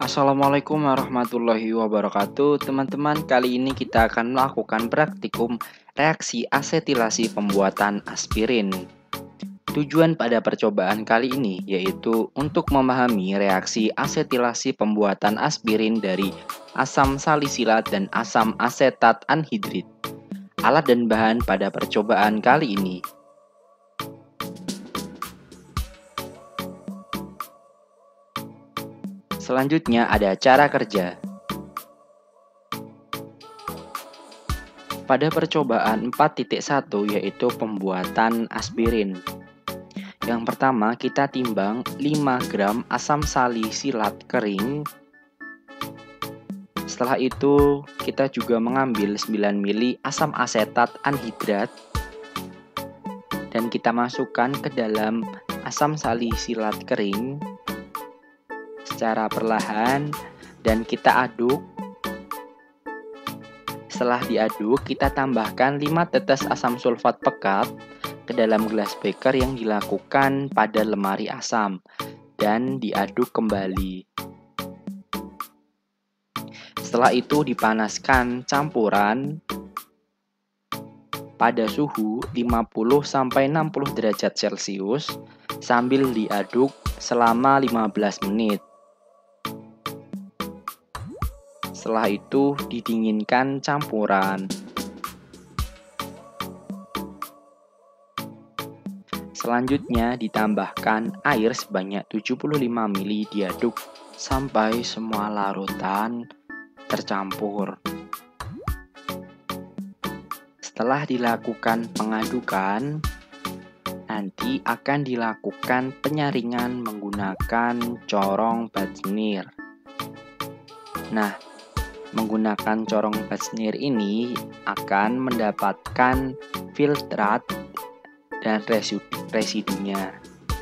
Assalamualaikum warahmatullahi wabarakatuh. Teman-teman, kali ini kita akan melakukan praktikum reaksi asetilasi pembuatan aspirin. Tujuan pada percobaan kali ini yaitu untuk memahami reaksi asetilasi pembuatan aspirin dari asam salisilat dan asam asetat anhidrid. Alat dan bahan pada percobaan kali ini. Selanjutnya ada cara kerja. Pada percobaan 4.1 yaitu pembuatan aspirin. Yang pertama kita timbang 5 gram asam salisilat kering. Setelah itu kita juga mengambil 9 mili asam asetat anhidrat dan kita masukkan ke dalam asam salisilat kering secara perlahan dan kita aduk. Setelah diaduk, kita tambahkan 5 tetes asam sulfat pekat ke dalam gelas beker yang dilakukan pada lemari asam dan diaduk kembali. Setelah itu dipanaskan campuran pada suhu 50-60 derajat Celcius sambil diaduk selama 15 menit. Setelah itu didinginkan campuran. Selanjutnya ditambahkan air sebanyak 75 ml, diaduk sampai semua larutan tercampur. Setelah dilakukan pengadukan, nanti akan dilakukan penyaringan menggunakan corong Batznir. Nah, menggunakan corong Batznir ini akan mendapatkan filtrat dan residunya.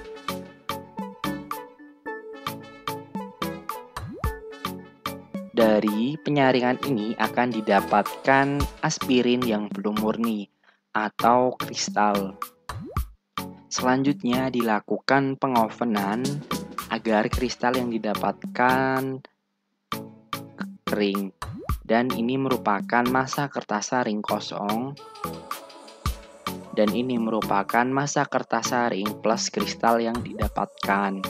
Dari penyaringan ini akan didapatkan aspirin yang belum murni atau kristal. Selanjutnya dilakukan pengovenan agar kristal yang didapatkan kering, dan ini merupakan massa kertasaring kosong, dan ini merupakan massa kertasaring plus kristal yang didapatkan.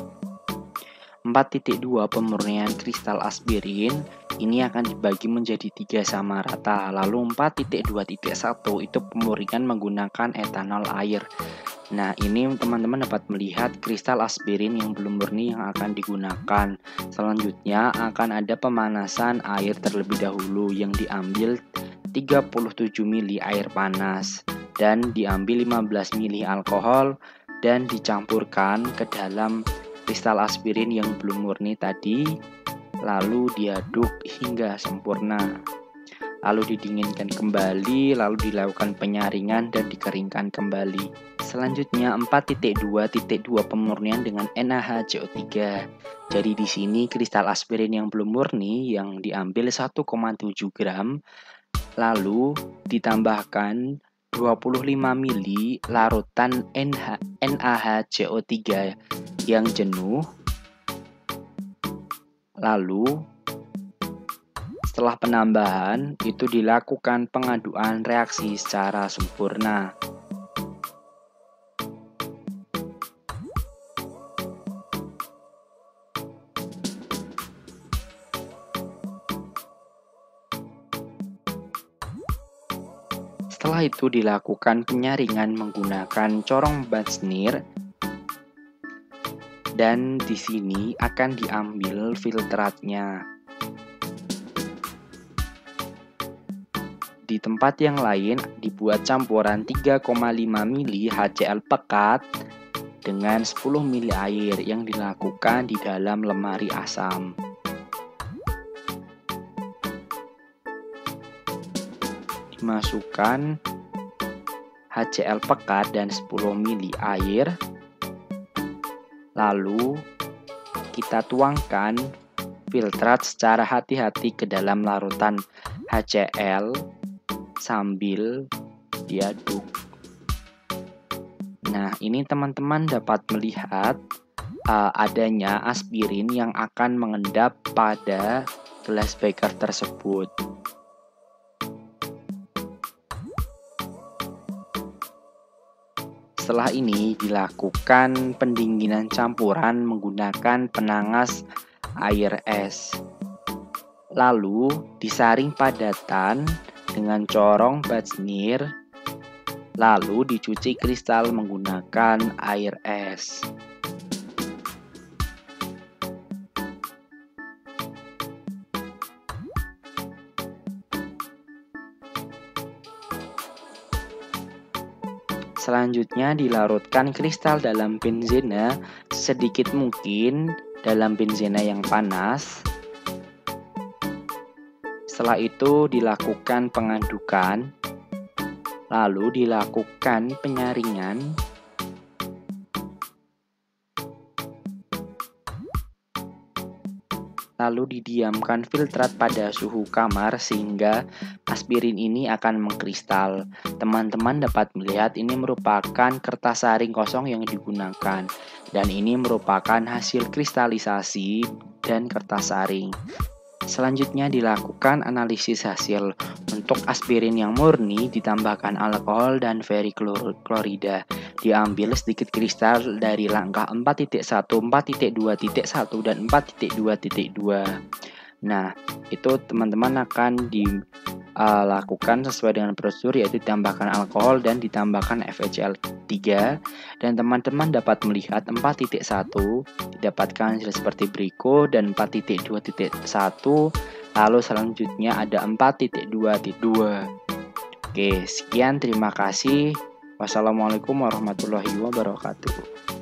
4.2 pemurnian kristal aspirin ini akan dibagi menjadi 3 sama rata. Lalu 4.2.1 itu pemurnian menggunakan etanol air. Nah, ini teman-teman dapat melihat kristal aspirin yang belum murni yang akan digunakan. Selanjutnya akan ada pemanasan air terlebih dahulu yang diambil 37 mili air panas dan diambil 15 mili alkohol dan dicampurkan ke dalam kristal aspirin yang belum murni tadi, lalu diaduk hingga sempurna. Lalu didinginkan kembali, lalu dilakukan penyaringan dan dikeringkan kembali. Selanjutnya 4.2.2 pemurnian dengan NaHCO3. Jadi di sini kristal aspirin yang belum murni yang diambil 1,7 gram, lalu ditambahkan 25 mili larutan NaHCO3 yang jenuh. Lalu setelah penambahan itu dilakukan pengaduan reaksi secara sempurna. Setelah itu dilakukan penyaringan menggunakan corong Batznir, dan di sini akan diambil filtratnya. Di tempat yang lain dibuat campuran 3,5 mili HCl pekat dengan 10 mili air yang dilakukan di dalam lemari asam. Dimasukkan HCl pekat dan 10 mili air. Lalu kita tuangkan filtrat secara hati-hati ke dalam larutan HCl sambil diaduk. Nah, ini teman-teman dapat melihat adanya aspirin yang akan mengendap pada gelas beker tersebut. Setelah ini dilakukan pendinginan campuran menggunakan penangas air es. Lalu disaring padatan dengan corong batsnir, lalu dicuci kristal menggunakan air es. Selanjutnya dilarutkan kristal dalam benzena sedikit mungkin dalam benzena yang panas. Setelah itu dilakukan pengadukan, lalu dilakukan penyaringan, lalu didiamkan filtrat pada suhu kamar sehingga aspirin ini akan mengkristal. Teman-teman dapat melihat ini merupakan kertas saring kosong yang digunakan, dan ini merupakan hasil kristalisasi dan kertas saring. Selanjutnya dilakukan analisis hasil. Untuk aspirin yang murni ditambahkan alkohol dan veriklorida. Diambil sedikit kristal dari langkah 4.1, 4.2.1, dan 4.2.2. Nah, itu teman-teman akan dilakukan sesuai dengan prosedur, yaitu ditambahkan alkohol dan ditambahkan FeCl3, dan teman-teman dapat melihat 4.1 didapatkan seperti berikut dan 4.2.1, lalu selanjutnya ada 4.2.2. Oke, sekian, terima kasih. Wassalamualaikum warahmatullahi wabarakatuh.